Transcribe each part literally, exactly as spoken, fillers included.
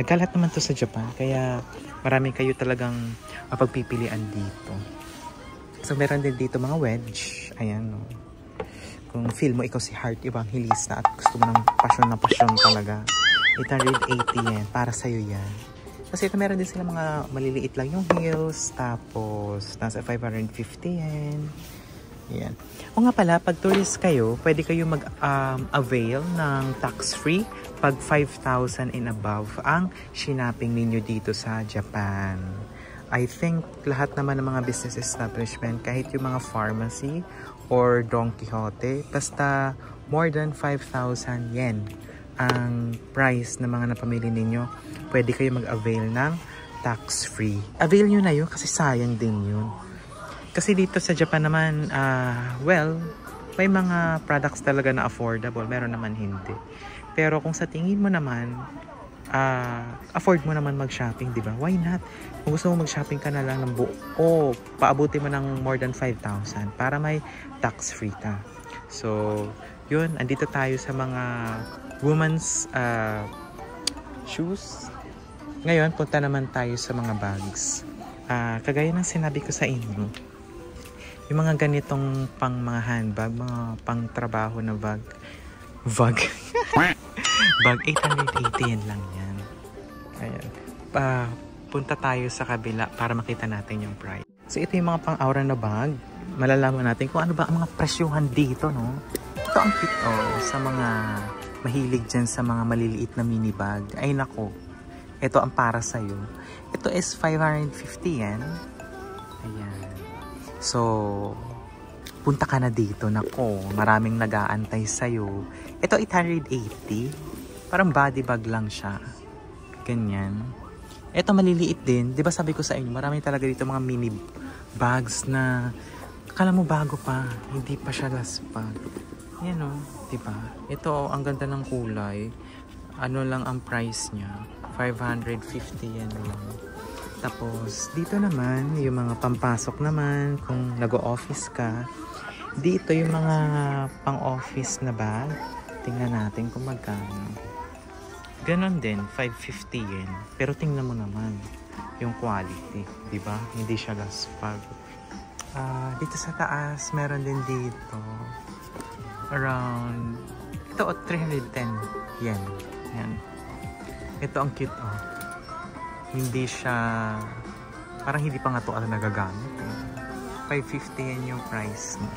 Nagkalat naman to sa Japan, kaya marami kayo talagang mapagpipilian dito. So meron din dito mga wedge. Ayan, no. Kung feel mo ikaw si Heart Evangelista at gusto mo ng passion na passion talaga, eight hundred eighty yen. Para sa'yo yan. Kasi ito meron din sila mga maliliit lang yung heels. Tapos nasa five hundred fifty yen. Yan. O nga pala, pag tourist kayo, pwede kayo mag-avail um, ng tax-free pag five thousand and above ang shinaping ninyo dito sa Japan. I think lahat naman ng mga business establishment, kahit yung mga pharmacy or Don Quixote, basta more than five thousand yen ang price ng mga napamili ninyo, pwede kayo mag-avail ng tax-free. Avail nyo na yun kasi sayang din yun. Kasi dito sa Japan naman, uh, well, may mga products talaga na affordable. Meron naman hindi. Pero kung sa tingin mo naman, uh, afford mo naman mag-shopping, di ba? Why not? Kung gusto mo mag-shopping ka na lang ng buo, o paabuti mo ng more than five thousand para may tax-free ka. So, yun. Andito tayo sa mga women's uh, shoes. Ngayon, punta naman tayo sa mga bags. Uh, kagaya ng sinabi ko sa inyo, yung mga ganitong pang mga handbag, mga pang trabaho na bag. Bag. Bag, eight hundred eighty yen lang yan. Ayan. Uh, punta tayo sa kabila para makita natin yung price. So, ito yung mga pang-aura na bag. Malalaman natin kung ano ba ang mga presyuhan dito, no? Ito ang cute, oh, sa mga mahilig dyan sa mga maliliit na mini bag. Ay, nako. Ito ang para sa'yo. Ito is five hundred fifty yen. Ayan. So, punta ka na dito. Nako, maraming nag-aantay sa'yo. Ito, eight hundred eighty. Parang body bag lang siya. Ganyan. Ito, maliliit din. Diba sabi ko sa inyo, marami talaga dito mga mini bags na akala mo bago pa. Hindi pa siya last bag. Yan o. Diba? Ito, ang ganda ng kulay. Ano lang ang price niya? five hundred fifty yen lang. Tapos, dito naman, yung mga pampasok naman, kung nag-o-office ka, dito yung mga pang-office na bag, tingnan natin kung magkano. Ganon din, five fifty yen. Pero tingnan mo naman, yung quality, di ba? Hindi siya gaspag. Uh, dito sa taas, meron din dito, around, ito, oh, three hundred ten yen. Yan. Ito ang cute, oh. Hindi siya, parang hindi pa nga ito ala nagagamit. Eh. five fifty yen yung price niya.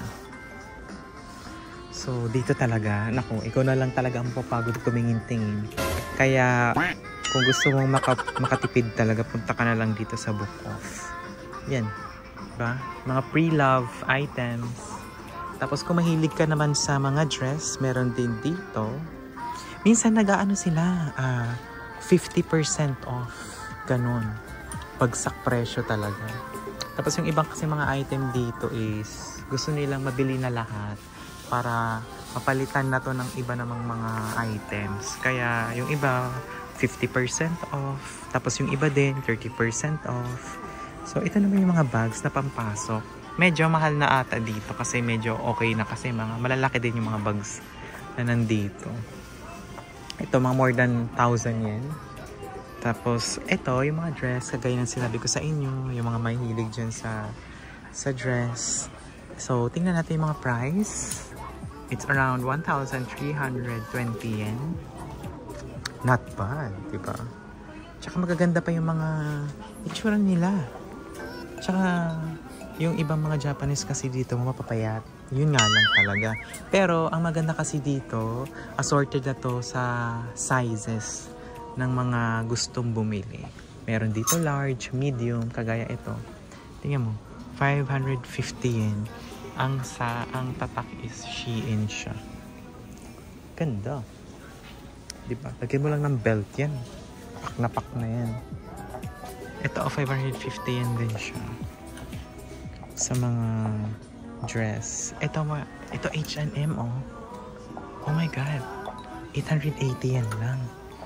So, dito talaga, naku, ikaw na lang talaga ang papagod tumingin-tingin. Kaya, kung gusto mong maka, makatipid talaga, punta ka na lang dito sa Book Off. Yan. Diba? Mga pre-love items. Tapos, kung mahilig ka naman sa mga dress, meron din dito. Minsan, nag-aano sila, ah, fifty percent off. Ganon. Bagsak presyo talaga. Tapos yung ibang kasi mga item dito is gusto nilang mabili na lahat para mapalitan na to ng iba namang mga items. Kaya yung iba fifty percent off. Tapos yung iba din thirty percent off. So ito naman yung mga bags na pampasok. Medyo mahal na ata dito kasi medyo okay na kasi mga malalaki din yung mga bags na nandito. Ito mga more than one thousand yen. Tapos, ito, yung mga dress, kagaya ng sinabi ko sa inyo, yung mga mahilig dyan sa, sa dress. So, tingnan natin yung mga price. It's around one thousand three hundred twenty yen. Not bad, diba? Tsaka magaganda pa yung mga itsura nila. Tsaka, yung ibang mga Japanese kasi dito, mapapayat. Yun nga lang talaga. Pero, ang maganda kasi dito, assorted na to sa sizes ng mga gustong bumili. Meron dito large, medium, kagaya ito. Tingnan mo, five hundred fifty yen. Ang sa ang tatak is Shein siya. Ganda. Diba? Lagyan mo lang ng belt yan. Pak na pak na yan. Ito, oh, five hundred fifty yen din siya. Sa mga dress. Ito, ito H and M, oh. Oh my God. eight hundred eighty yen lang.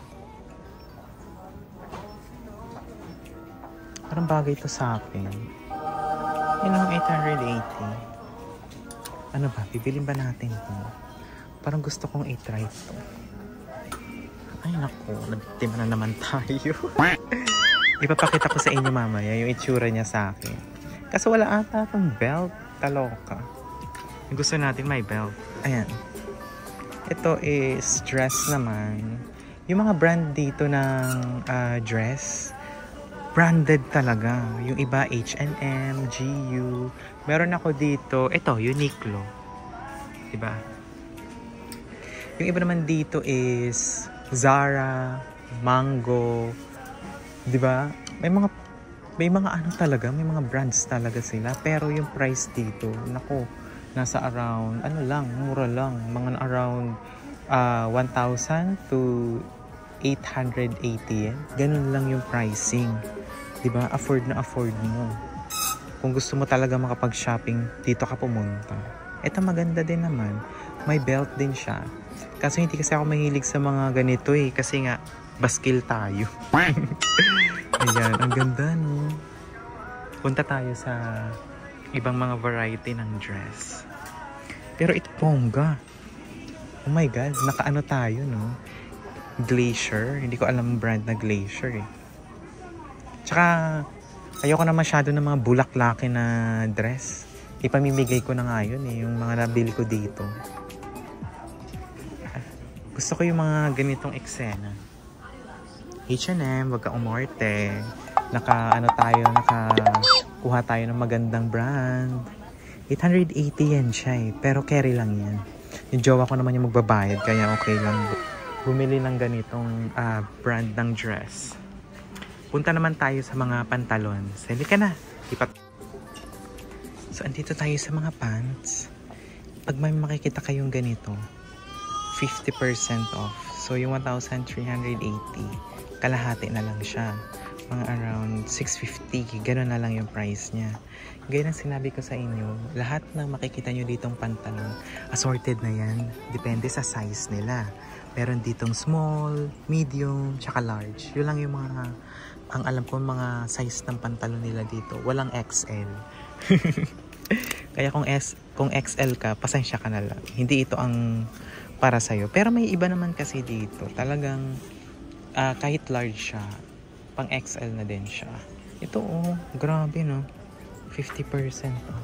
Parang bagay ito sa akin. Yan ang eight hundred eighty. Ano ba? Bibilin ba natin ito? Parang gusto kong i-try ito. Ay naku, nabiktima na naman tayo. Ipapakita ko sa inyo mamaya yung itsura niya sa akin. Kasi wala ata akong belt. Kaloka. Gusto natin may belt. Ayan. Ito is dress naman. Yung mga brand dito ng uh, dress, branded talaga. Yung iba H and M, G U. Meron ako dito, ito, Uniqlo. Diba? Yung iba naman dito is Zara, Mango. Diba? May mga may mga ano talaga, may mga brands talaga sila. Pero yung price dito, nako, nasa around, ano lang, mura lang. Mga around uh, one thousand to eight hundred eighty. Ganun lang yung pricing. Diba? Afford na afford mo. Kung gusto mo talaga makapag-shopping, dito ka pumunta. Ito maganda din naman. May belt din siya. Kasi hindi kasi ako mahilig sa mga ganito eh. Kasi nga, baskil tayo. Ayan, ang ganda no. Punta tayo sa ibang mga variety ng dress. Pero ito bongga. Oh my God, nakaano tayo no. Glacier. Hindi ko alam brand na Glacier eh. Tsaka, ayoko na masyado ng mga bulaklaki na dress. Ipamimigay ko na nga yun eh, yung mga nabili ko dito. Gusto ko yung mga ganitong eksena. H and M, wag ka umorte. Naka, ano tayo, nakakuha tayo ng magandang brand. eight hundred eighty yan siya eh, pero carry lang yan. Yung jowa ko naman yung magbabayad, kaya okay lang. Bumili ng ganitong uh, brand ng dress. Punta naman tayo sa mga pantalon. Sali ka na. Ipat so, andito tayo sa mga pants. Pag may makikita kayong ganito, fifty percent off. So, yung one thousand three hundred eighty, kalahati na lang siya. Mga around six fifty. Gano'n na lang yung price niya. Gaya ng sinabi ko sa inyo, lahat ng makikita nyo ditong pantalon, assorted na yan. Depende sa size nila. Meron ditong small, medium, tsaka large. Yun lang yung mga, ang alam ko, mga size ng pantalon nila dito. Walang X L. Kaya kung, S, kung X L ka, pasensya ka na lang. Hindi ito ang para sa'yo. Pero may iba naman kasi dito. Talagang uh, kahit large siya, pang X L na din siya. Ito oh, grabe no. fifty percent oh.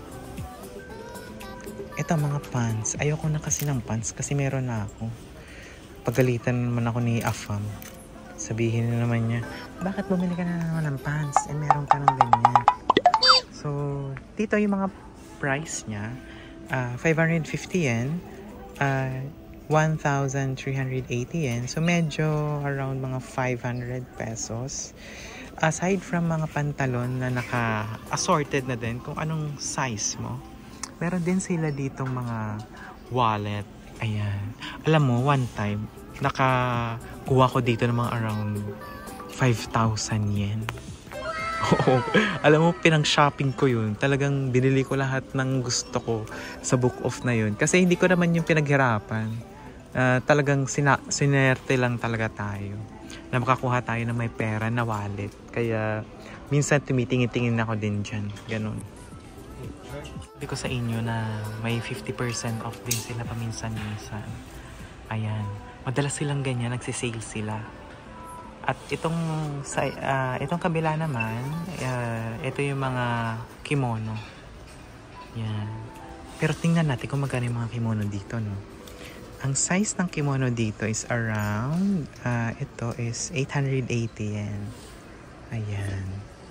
Ito mga pants. Ayoko na kasi ng pants kasi meron na ako. Pagalitan naman ako ni Afam. Sabihin na naman niya, bakit bumili ka na naman ng pants? Eh meron ka ng ganyan. So, dito yung mga price niya. Uh, five hundred fifty yen. Uh, one thousand three hundred eighty yen. So, medyo around mga five hundred pesos. Aside from mga pantalon na naka-assorted na din kung anong size mo, meron din sila ditong mga wallet. Ayan. Alam mo, one time, nakakuha ko dito ng mga around five thousand yen. Oo. Alam mo, pinang-shopping ko yun. Talagang binili ko lahat ng gusto ko sa book off na yun. Kasi hindi ko naman yung pinaghirapan. Uh, talagang sina sinerte lang talaga tayo. Na makakuha tayo ng may pera na wallet. Kaya, minsan tumitingin-tingin ako din dyan. Ganon. Sabi ko sa inyo na may fifty percent off din sila paminsan-minsan. Ayan. Madalas silang ganyan, nagsisale sila. At itong, sa, uh, itong kabila naman, uh, ito yung mga kimono. Yan. Pero tingnan natin kung magkano yung mga kimono dito, no? Ang size ng kimono dito is around, uh, ito is eight hundred eighty yen. Ayan.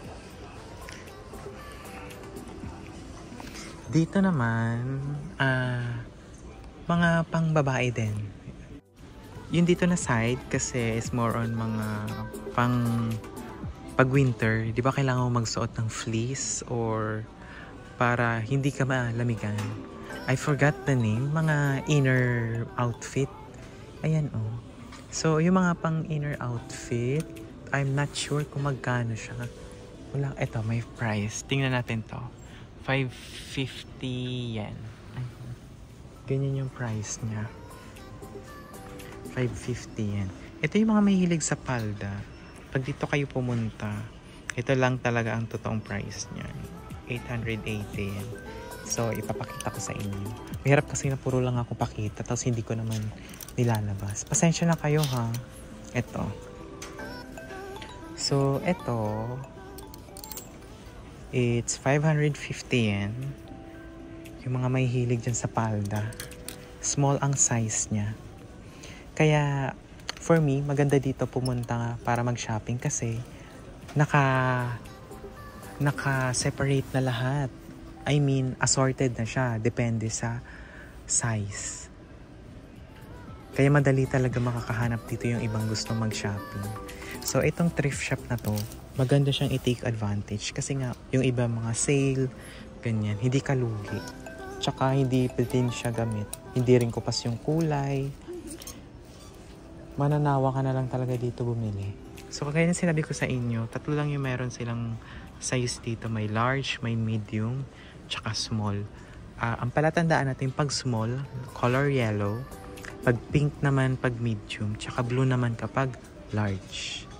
Dito naman, uh, mga pang babae din. Yung dito na side kasi is more on mga pang pag winter, di ba kailangan mo magsuot ng fleece or para hindi ka malamigan. I forgot the name, mga inner outfit. Ayan oh. So yung mga pang inner outfit, I'm not sure kung magkano siya. Wala, eto may price. Tingnan natin to. five fifty yen. Ganyan yung price niya. five fifty yen. Ito yung mga mahilig sa palda. Pag dito kayo pumunta, ito lang talaga ang totoong price niya. eight hundred eighty yen. So, ipapakita ko sa inyo. Mahirap kasi na puro lang ako pakita, tapos hindi ko naman nilalabas. Pasensya na kayo ha. Ito. So, ito, it's five hundred fifty yen. Yung mga may hilig dyan sa palda. Small ang size niya. Kaya, for me, maganda dito pumunta para mag-shopping kasi naka, naka-separate na lahat. I mean, assorted na siya. Depende sa size. Kaya madali talaga makakahanap dito yung ibang gusto mag-shopping. So, itong thrift shop na to, maganda siyang i-take advantage. Kasi nga, yung iba mga sale, ganyan, hindi ka lugi. Tsaka, hindi din siya gamit. Hindi rin kupas yung kulay. Mananawa ka na lang talaga dito bumili. So, kagaya na sinabi ko sa inyo, tatlo lang yung meron silang size dito. May large, may medium, tsaka small. Uh, ang palatandaan natin, pag small, color yellow. Pag pink naman, pag medium. Tsaka blue naman kapag large.